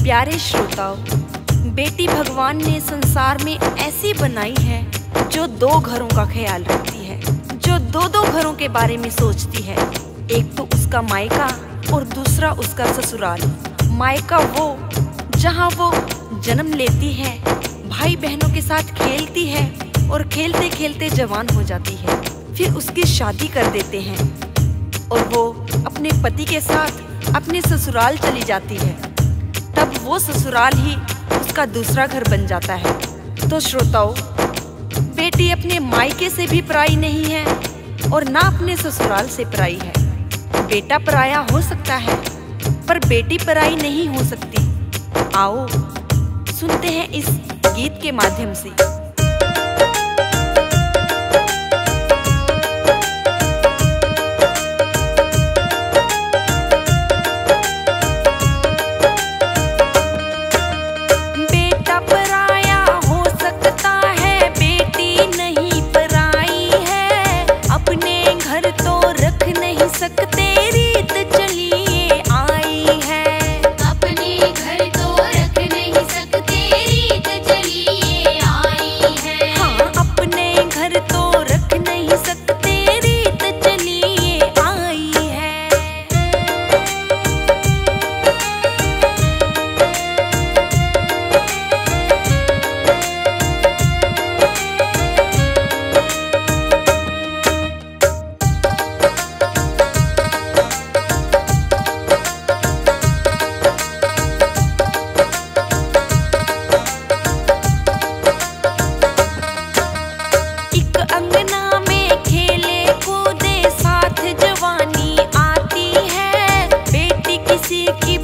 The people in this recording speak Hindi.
प्यारे श्रोताओं, बेटी भगवान ने संसार में ऐसी बनाई है जो दो घरों का ख्याल रखती है, जो दो दो घरों के बारे में सोचती है। एक तो उसका मायका और दूसरा उसका ससुराल। मायका वो जहाँ वो जन्म लेती है, भाई बहनों के साथ खेलती है और खेलते खेलते जवान हो जाती है। फिर उसकी शादी कर देते हैं और वो अपने पति के साथ अपने ससुराल चली जाती है। तब वो ससुराल ही उसका दूसरा घर बन जाता है। तो श्रोताओं, बेटी अपने मायके से भी पराई नहीं है और ना अपने ससुराल से पराई है। बेटा पराया हो सकता है पर बेटी पराई नहीं हो सकती। आओ सुनते हैं इस गीत के माध्यम से। की